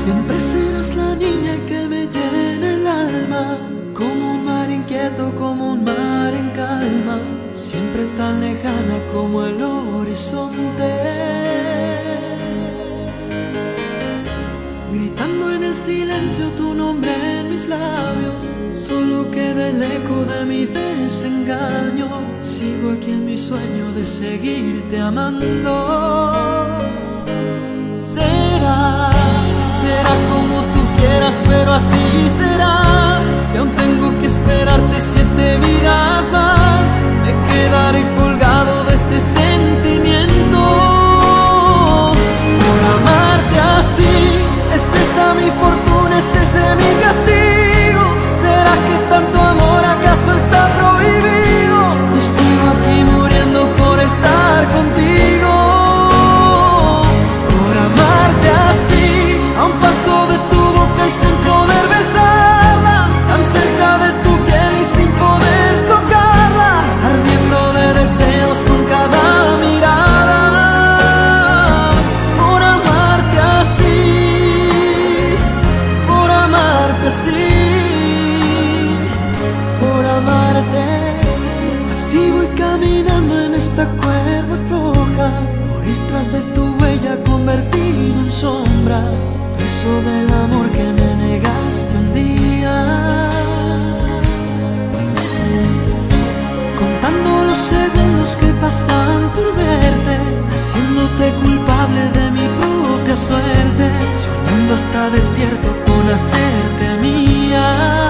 Siempre serás la niña que me llena el alma, como un mar inquieto, como un mar en calma, siempre tan lejana como el horizonte. Gritando en el silencio tu nombre en mis labios, solo queda el eco de mi desengaño. Sigo aquí en mi sueño de seguirte amando. Será como tú quieras, pero así será. Si aún tengo que esperarte 7 vidas más, me quedaré colgado de este sentimiento. Por amarte así, es esa mi fortuna, es ese mi castigo. ¿Será que tanto amor acaso está prohibido? Y sigo aquí muriendo por estar contigo. Por amarte así, a un paso de tu boca y sin poder besarla, tan cerca de tu piel y sin poder tocarla, ardiendo de deseos con cada mirada. Por amarte así, por amarte así, por amarte. Así voy caminando en esta cuerda floja, por ir tras de tu huella convertido en sombra, preso del amor que me negaste un día. Contando los segundos que pasan por verte, haciéndote culpable de mi propia suerte, soñando hasta despierto con hacerte mía.